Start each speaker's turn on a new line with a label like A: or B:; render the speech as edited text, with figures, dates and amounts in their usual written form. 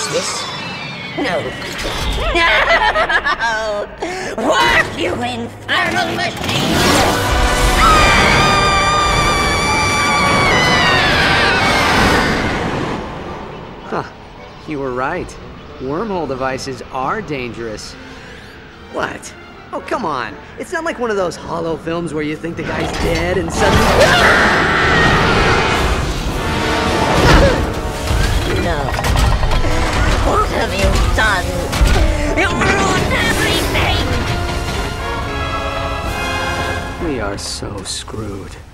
A: this? No. No! Work, you infernal machine!
B: Huh. You were right. Wormhole devices are dangerous. What? Oh, come on. It's not like one of those hollow films where you think the guy's dead and suddenly...
A: No. What have you done? You ruined everything!
B: We are so screwed.